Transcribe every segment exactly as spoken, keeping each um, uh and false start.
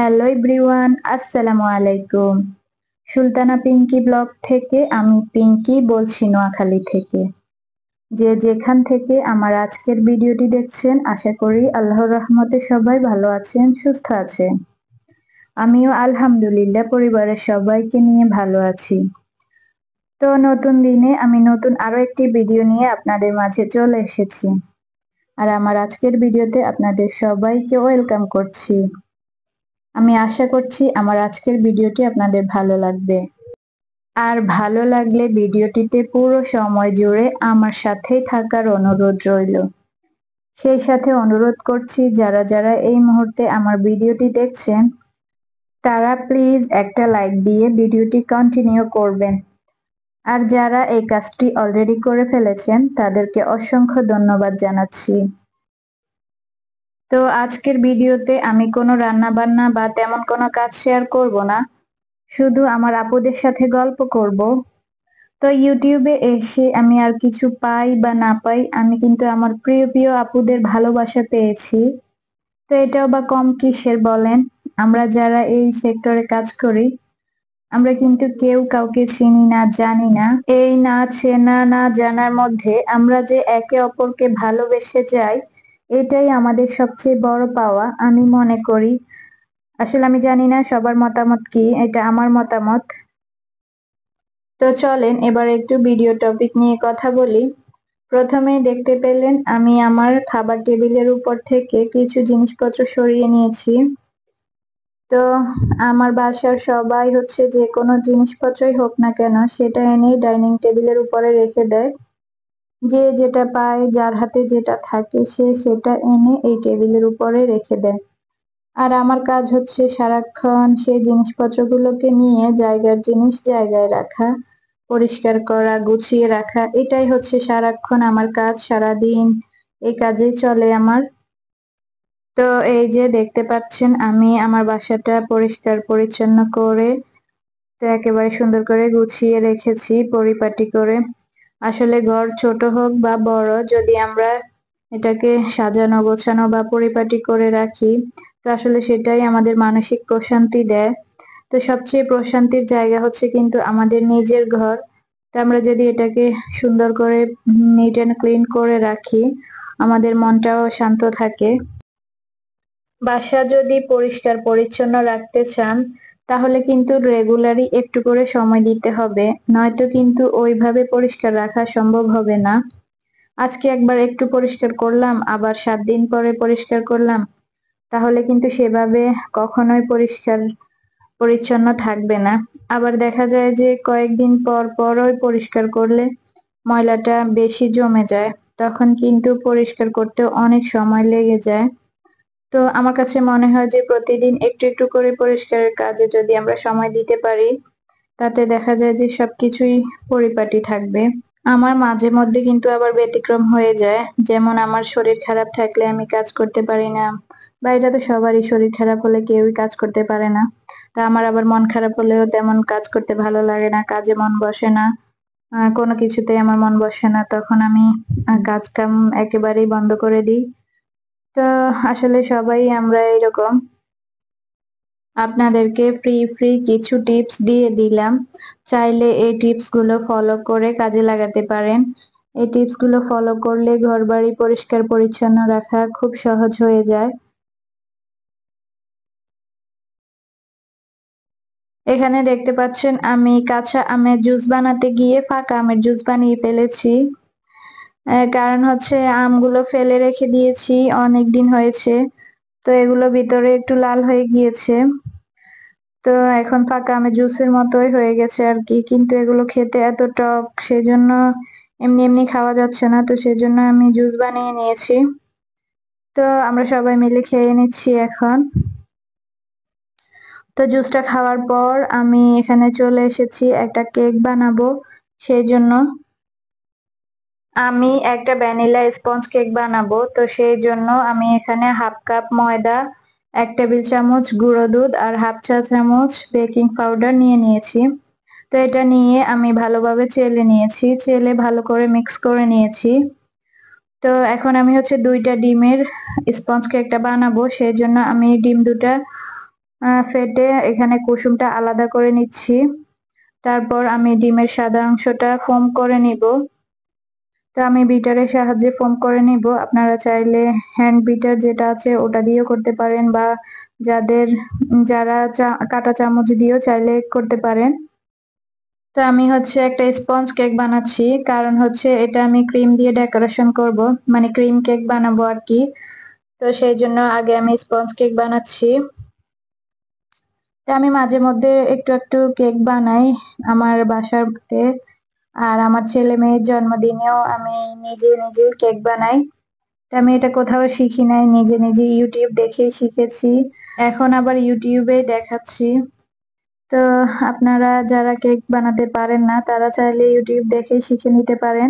Hello everyone, আসসালামু আলাইকুম। Sultana Pinki blog থেকে আমি পিঙ্কি বলছি, নোয়াখালী থেকে। যে যেখান থেকে আমার আজকের ভিডিওটি দেখছেন, আশা করি আল্লাহর রহমতে সবাই ভালো আছেন, সুস্থ আছেন। আমিও আলহামদুলিল্লাহ পরিবারের সবাইকে নিয়ে ভালো আছি। তো নতুন দিনে আমি নতুন আরো একটি ভিডিও নিয়ে আপনাদের মাঝে চলে এসেছি। আর আমার আজকের ভিডিওতে আপনাদের সবাইকে ওয়েলকাম করছি। আমি আশা করছি আমার আজকের ভিডিওটি আপনাদের ভালো লাগবে। আর ভালো লাগলে ভিডিওটিতে পুরো সময় জুড়ে আমার সাথেই থাকার অনুরোধ রইল। সেই সাথে অনুরোধ করছি, যারা যারা এই মুহূর্তে আমার ভিডিওটি দেখছেন তারা প্লিজ একটা লাইক দিয়ে ভিডিওটি কন্টিনিউ করবেন। আর যারা এই কাজটি অলরেডি করে ফেলেছেন তাদেরকে অসংখ্য ধন্যবাদ জানাচ্ছি। তো আজকের ভিডিওতে আমি কোনো রান্না বান্না বা তেমন কোনো কাজ শেয়ার করব না, শুধু আমার আপুদের সাথে গল্প করব। তো ইউটিউবে এসে আমি আর কিছু পাই বা না পাই, আমি কিন্তু আমার প্রিয় প্রিয় আপুদের ভালোবাসা পেয়েছি। তো এটাও বা কম কিসের বলেন? আমরা যারা এই সেক্টরে কাজ করি, আমরা কিন্তু কেউ কাউকে চিনি না, জানি না। এই না চেনা না জানার মধ্যে আমরা যে একে অপরকে ভালোবেসে যাই, এটাই আমাদের সবচেয়ে বড় পাওয়া আমি মনে করি। আসলে আমি জানি না সবার মতামত কি, এটা আমার মতামত। তো চলেন এবার একটু ভিডিও টপিক নিয়ে কথা বলি। প্রথমেই দেখতে পেলেন আমি আমার খাবার টেবিলের উপর থেকে কিছু জিনিসপত্র সরিয়ে নিয়েছি। তো আমার বাসার সবাই হচ্ছে যে কোনো জিনিসপত্রই হোক না কেন সেটা এনে ডাইনিং টেবিলের উপরে রেখে দেয়। যে যেটা পায়, যার হাতে যেটা থাকে সে সেটা এনে এই টেবিলের উপরে রেখে দেয়। আর আমার কাজ হচ্ছে সারাক্ষণ সেই জিনিসপত্রগুলোকে নিয়ে জায়গার জিনিস জায়গায় রাখা, পরিষ্কার করা, গুছিয়ে রাখা। এটাই হচ্ছে সারাক্ষণ আমার কাজ, সারাদিন এই কাজেই চলে আমার। তো এই যে দেখতে পাচ্ছেন আমি আমার বাসাটা পরিষ্কার পরিচ্ছন্ন করে তো একেবারে সুন্দর করে গুছিয়ে রেখেছি পরিপাটি করে। আসলে ঘর ছোট হোক বা বড়, যদি আমরা এটাকে সাজানো গোছানো বা পরিপাটি করে রাখি, তো আসলে সেটাই আমাদের মানসিক প্রশান্তি দেয়। তো সবচেয়ে প্রশান্তির জায়গা হচ্ছে কিন্তু আমাদের নিজের ঘর। তো আমরা যদি এটাকে সুন্দর করে নিট অ্যান্ড ক্লিন করে রাখি, আমাদের মনটাও শান্ত থাকে। বাসা যদি পরিষ্কার পরিচ্ছন্ন রাখতে চান, তাহলে কিন্তু রেগুলারই একটু করে সময় দিতে হবে, নয়তো কিন্তু ওইভাবে পরিষ্কার রাখা সম্ভব হবে না। আজকে একবার একটু পরিষ্কার করলাম, আবার সাত দিন পরে পরিষ্কার করলাম, তাহলে কিন্তু সেভাবে কখনোই পরিষ্কার পরিচ্ছন্ন থাকবে না। আবার দেখা যায় যে কয়েকদিন পর পরই পরিষ্কার করলে ময়লাটা বেশি জমে যায়, তখন কিন্তু পরিষ্কার করতে অনেক সময় লেগে যায়। তো আমার কাছে মনে হয় যে প্রতিদিন একটু একটু করে পরিষ্কারের কাজে যদি আমরা সময় দিতে পারি, তাতে দেখা যায় যে সবকিছুই পরিপাটি থাকবে। আমার মাঝে মধ্যে কিন্তু আবার ব্যতিক্রম হয়ে যায়, যেমন আমার শরীর খারাপ থাকলে আমি কাজ করতে পারি না, বা এটা তো সবারই, শরীর খারাপ হলে কেউই কাজ করতে পারে না। তা আমার আবার মন খারাপ হলেও তেমন কাজ করতে ভালো লাগে না, কাজে মন বসে না, আহ, কোনো কিছুতেই আমার মন বসে না, তখন আমি আহ, কাজ কাম একেবারেই বন্ধ করে দিই। তো আসলে সবাই আমরা এরকম। আপনাদেরকে ফ্রি ফ্রি কিছু টিপস দিয়ে দিলাম, চাইলে এই টিপস গুলো ফলো করে কাজে লাগাতে পারেন। এই টিপস গুলো ফলো করলে ঘরবাড়ি পরিষ্কার পরিচ্ছন্ন রাখা খুব সহজ হয়ে যায়। এখানে দেখতে পাচ্ছেন আমি কাঁচা আমের জুস বানাতে গিয়ে ফাঁকা আমের জুস বানিয়ে ফেলেছি। আহ, কারণ হচ্ছে আমগুলো ফেলে রেখে দিয়েছি, অনেক দিন হয়েছে, তো এগুলো ভিতরে একটু লাল হয়ে গিয়েছে। তো এখন ফাঁকা আমের জুসের মতোই হয়ে গেছে আর কি, কিন্তু এগুলো খেতে এত টক, সেজন্য এমনি এমনি খাওয়া যাচ্ছে না, তো সেজন্য আমি জুস বানিয়ে নিয়েছি। তো আমরা সবাই মিলে খেয়ে নিচ্ছি এখন। তো জুসটা খাওয়ার পর আমি এখানে চলে এসেছি একটা কেক বানাবো। সেই জন্য আমি একটা ভ্যানিলা স্পঞ্জ কেক বানাবো, তো সেই জন্য আমি এখানে হাফ কাপ ময়দা, এক টেবিল চামচ গুঁড়ো দুধ আর হাফ চা চামচ বেকিং পাউডার নিয়ে নিয়েছি। তো এটা নিয়ে আমি ভালোভাবে চেলে নিয়েছি, চেলে ভালো করে মিক্স করে নিয়েছি। তো এখন আমি হচ্ছে দুইটা ডিমের স্পঞ্জ কেকটা বানাবো, সেই জন্য আমি ডিম দুটা ফেটে এখানে কুসুমটা আলাদা করে নিচ্ছি। তারপর আমি ডিমের সাদা অংশটা ফোম করে নিব। তো আমি বিটারের সাহায্যে ফোম করে নিব। আপনারা চাইলে হ্যান্ড বিটার যেটা আছে ওটা দিয়েও করতে পারেন, বা যাদের যারা কাঁটা চামচ দিয়েও চাইলে করতে পারেন। তো আমি হচ্ছে একটা স্পঞ্জ কেক বানাচ্ছি, কারণ হচ্ছে এটা আমি ক্রিম দিয়ে ডেকোরেশন করব, মানে ক্রিম কেক বানাবো আর কি। তো সেই জন্য আগে আমি স্পঞ্জ কেক বানাচ্ছি। তো আমি মাঝে মধ্যে একটু একটু কেক বানাই আমার বাসাতে, আর আমার ছেলে মেয়ের জন্মদিনেও আমি নিজে নিজে কেক বানাই। তো আমি এটা কোথাও শিখি নাই, নিজে নিজে ইউটিউব দেখে শিখেছি, এখন আবার ইউটিউবে দেখাচ্ছি। তো আপনারা যারা কেক বানাতে পারেন না তারা চাইলে ইউটিউব দেখে শিখে নিতে পারেন।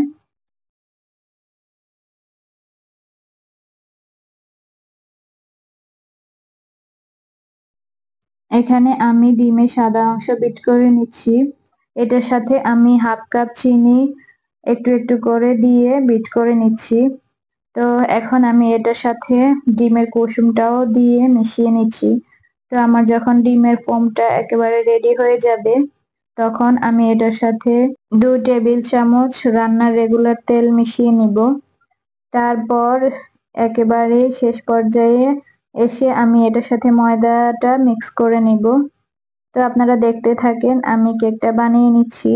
এখানে আমি ডিমের সাদা অংশ বিট করে নিচ্ছি। এটার সাথে আমি হাফ কাপ চিনি একটু একটু করে দিয়ে বিট করে নিচ্ছি। তো এখন আমি এটার সাথে ডিমের কুসুমটাও দিয়ে মিশিয়ে নিচ্ছি। তো আমার যখন ডিমের ফোমটা একেবারে রেডি হয়ে যাবে, তখন আমি এটার সাথে দু টেবিল চামচ রান্নার রেগুলার তেল মিশিয়ে নিব। তারপর একেবারে শেষ পর্যায়ে এসে আমি এটার সাথে ময়দাটা মিক্স করে নিব। তো আপনারা দেখতে থাকেন, আমি কেকটা বানিয়ে নিচ্ছি।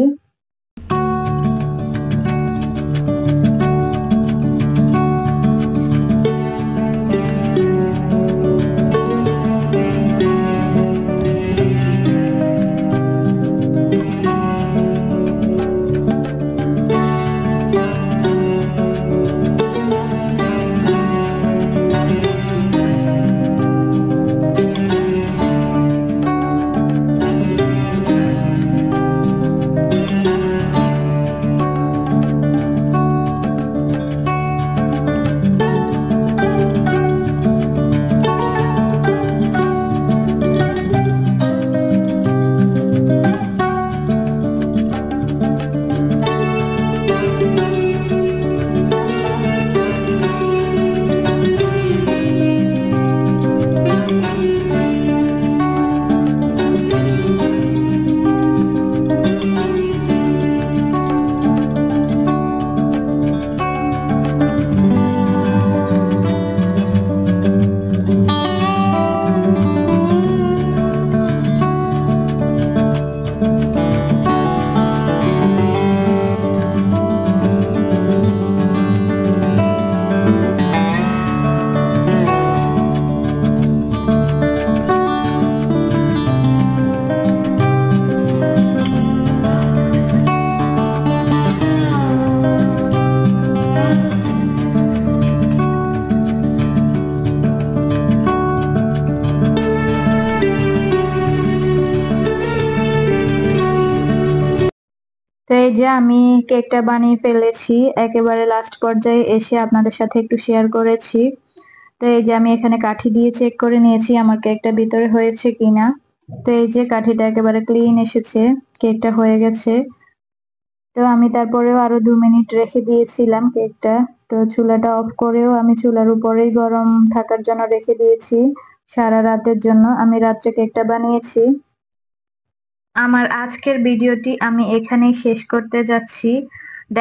তো এই যে আমি কেকটা বানিয়ে ফেলেছি, একেবারে লাস্ট পর্যায়ে এসে আপনাদের সাথে একটু শেয়ার করেছি। তো এই যে আমি এখানে কাঠি দিয়ে চেক করে নিয়েছি আমার কেকটা ভিতরে হয়েছে কিনা। তো এই যে কাঠিটা একেবারে ক্লিন এসেছে, কেকটা হয়ে গেছে। তো আমি তারপরেও আরো দু মিনিট রেখে দিয়েছিলাম কেকটা। তো চুলাটা অফ করেও আমি চুলার উপরেই গরম থাকার জন্য রেখে দিয়েছি সারা রাতের জন্য। আমি রাত্রে কেকটা বানিয়েছি। আমার আজকের ভিডিওটি আমি এখানেই শেষ করতে যাচ্ছি।